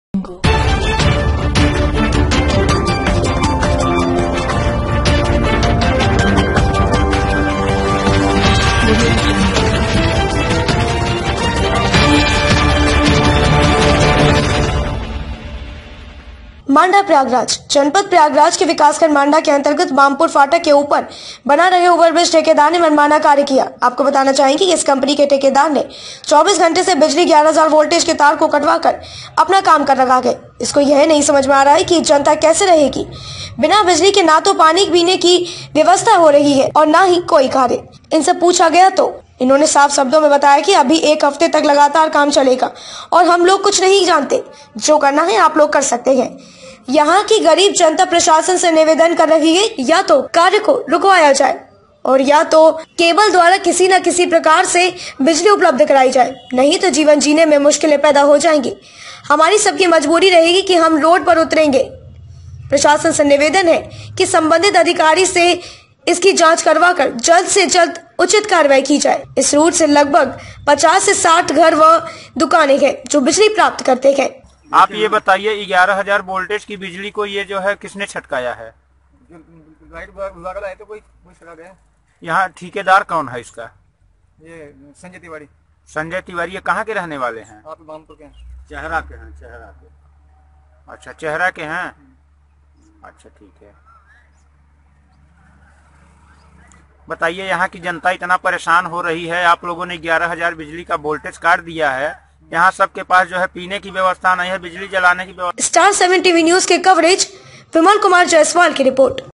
मांडा प्रयागराज जनपद प्रयागराज के विकासखंड मांडा के अंतर्गत बामपुर फाटक के ऊपर बना रहे ओवरब्रिज ठेकेदार ने मनमाना कार्य किया। आपको बताना चाहेंगे कि इस कंपनी के ठेकेदार ने 24 घंटे से बिजली 11,000 वोल्टेज के तार को कटवाकर अपना काम कर रखा है। इसको यह नहीं समझ में आ रहा है कि जनता कैसे रहेगी। बिना बिजली के ना तो पानी पीने की व्यवस्था हो रही है और ना ही कोई कार्य। इनसे पूछा गया तो इन्होंने साफ शब्दों में बताया कि अभी 1 हफ्ते तक लगातार काम चलेगा और हम लोग कुछ नहीं जानते, जो करना है आप लोग कर सकते हैं। यहाँ की गरीब जनता प्रशासन से निवेदन कर रही है या तो कार्य को रुकवाया जाए और या तो केबल द्वारा किसी न किसी प्रकार से बिजली उपलब्ध कराई जाए, नहीं तो जीवन जीने में मुश्किलें पैदा हो जाएंगी। हमारी सबकी मजबूरी रहेगी कि हम रोड पर उतरेंगे। प्रशासन से निवेदन है कि संबंधित अधिकारी से इसकी जांच करवाकर जल्द से जल्द उचित कार्रवाई की जाए। इस रूट से लगभग 50 से 60 घर व दुकानें हैं जो बिजली प्राप्त करते हैं। आप ये बताइए 11,000 वोल्टेज की बिजली को ये जो है किसने छटकाया है? तो कोई छटका गया। यहाँ ठेकेदार कौन है इसका? ये संजय तिवारी। संजय तिवारी ये कहाँ के रहने वाले हैं? आप बामपुर के हैं। चेहरा के हैं। चेहरा के। अच्छा, चेहरा के हैं। अच्छा, ठीक है। बताइए, यहाँ की जनता इतना परेशान हो रही है, आप लोगों ने 11,000 बिजली का वोल्टेज काट दिया है। यहाँ सबके पास जो है पीने की व्यवस्था नहीं है, बिजली जलाने की व्यवस्था। स्टार 7 टीवी न्यूज के कवरेज विमल कुमार जायसवाल की रिपोर्ट।